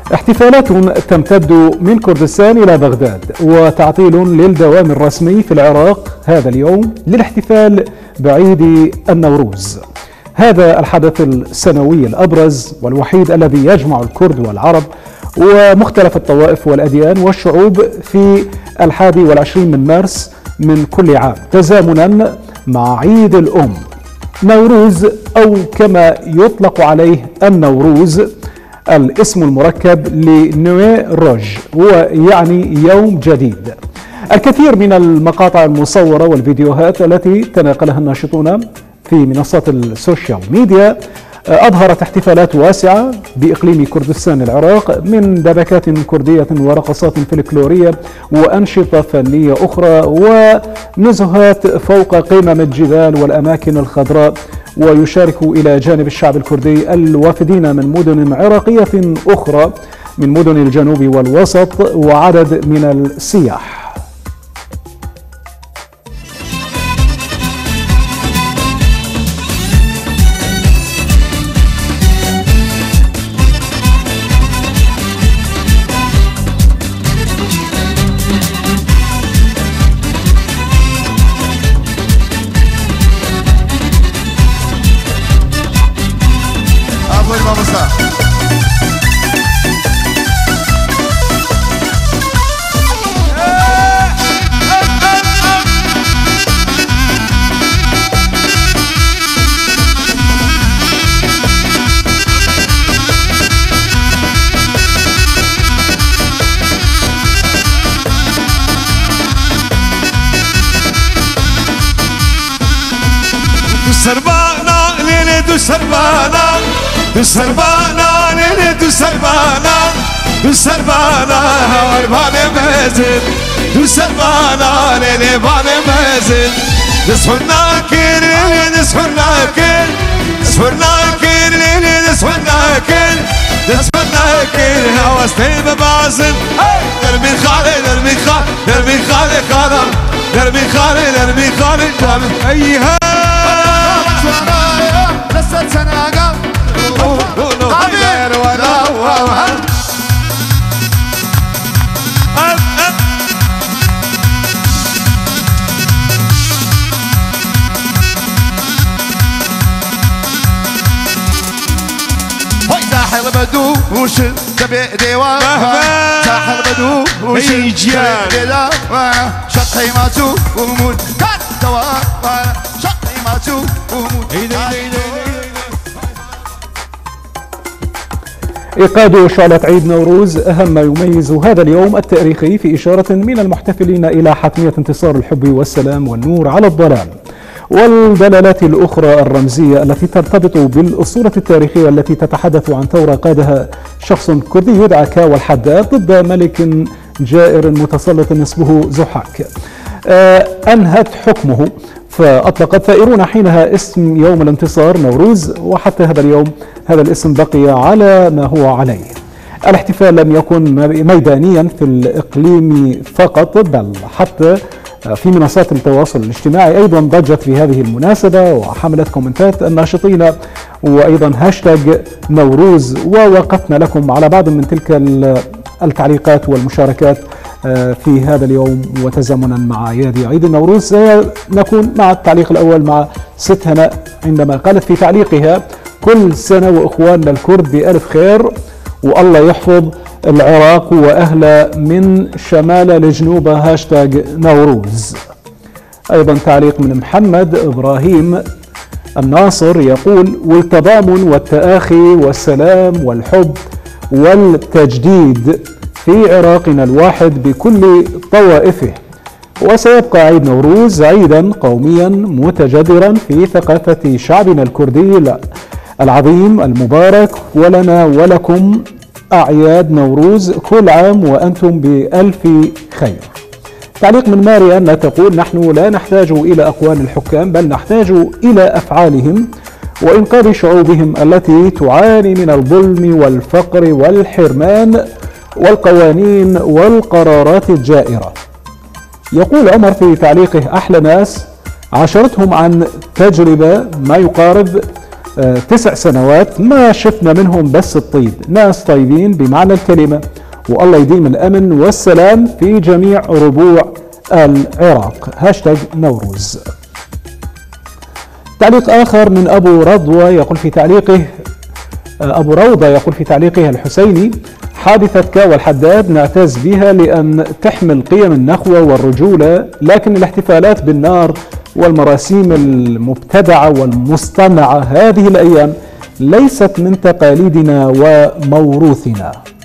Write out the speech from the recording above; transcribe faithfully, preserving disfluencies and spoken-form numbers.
احتفالات تمتد من كردستان إلى بغداد، وتعطيل للدوام الرسمي في العراق هذا اليوم للاحتفال بعيد النوروز. هذا الحدث السنوي الأبرز والوحيد الذي يجمع الكرد والعرب ومختلف الطوائف والأديان والشعوب في الحادي والعشرين من مارس من كل عام، تزامنا مع عيد الأم نوروز، أو كما يطلق عليه النوروز، الاسم المركب لنوي روج، ويعني يوم جديد. الكثير من المقاطع المصورة والفيديوهات التي تناقلها الناشطون في منصات السوشيال ميديا أظهرت احتفالات واسعة بإقليم كردستان العراق من دبكات كردية ورقصات فلكلورية وأنشطة فنية أخرى ونزهات فوق قمم الجبال والأماكن الخضراء. ويشارك إلى جانب الشعب الكردي الوافدين من مدن عراقية أخرى من مدن الجنوب والوسط وعدد من السياح. سربانا ليلة دو سربانا دو سربانا ليلة دو سربانا دو سربانا هوار بالي مازل دو سربانا ليلة بالي مازل نسفرنا كير ليلة نسفرنا كير نسفرنا كير ليلة نسفرنا كير نسفرنا كير هواستي ببازل دربي خالي دربي خالي دربي خالي خالي دربي خالي دربي خالي دربي أيها لست سناقا غير ولا وهم ساحل بدو وش تبي ديوان ساحل بدو وش تبي ديوان شطي ماتو ومون كان دوان شطي ماتو ومون. إيقاد شعلة عيد نوروز أهم ما يميز هذا اليوم التاريخي في إشارة من المحتفلين إلى حتمية انتصار الحب والسلام والنور على الظلام، والدلالات الأخرى الرمزية التي ترتبط بالأسطورة التاريخية التي تتحدث عن ثورة قادها شخص كردي يدعى كاوى الحداد ضد ملك جائر متسلط اسمه زحاك أنهت حكمه، فأطلقت ثائرون حينها اسم يوم الانتصار نوروز، وحتى هذا اليوم هذا الاسم بقي على ما هو عليه. الاحتفال لم يكن ميدانيا في الإقليم فقط، بل حتى في منصات التواصل الاجتماعي أيضا ضجت في هذه المناسبة وحملت كومنتات الناشطين وأيضا هاشتاج نوروز، ووقفنا لكم على بعض من تلك التعليقات والمشاركات في هذا اليوم. وتزامنا مع أعياد عيد النوروز سنكون مع التعليق الأول مع ست هناء عندما قالت في تعليقها: كل سنة وإخواننا الكرد بألف خير، والله يحفظ العراق وأهله من شمال لجنوب، هاشتاج نوروز. أيضا تعليق من محمد إبراهيم الناصر يقول: والتضامن والتآخي والسلام والحب والتجديد في عراقنا الواحد بكل طوائفه، وسيبقى عيد نوروز عيدا قوميا متجذرا في ثقافة شعبنا الكردي العظيم المبارك، ولنا ولكم أعياد نوروز كل عام وأنتم بألف خير. تعليق من ماريان تقول: نحن لا نحتاج إلى أقوال الحكام، بل نحتاج إلى أفعالهم وإنقاذ شعوبهم التي تعاني من الظلم والفقر والحرمان والقوانين والقرارات الجائرة. يقول عمر في تعليقه: أحلى ناس عاشرتهم عن تجربة ما يقارب تسع سنوات ما شفنا منهم بس الطيب، ناس طيبين بمعنى الكلمة، والله يديم الأمن والسلام في جميع ربوع العراق. هاشتاج نوروز. تعليق آخر من أبو رضوى يقول في تعليقه أبو روضة يقول في تعليقه الحسيني: حادثة كاوى الحداد نعتز بها لأن تحمل قيم النخوة والرجولة، لكن الاحتفالات بالنار والمراسيم المبتدعة والمصطنعة هذه الأيام ليست من تقاليدنا وموروثنا.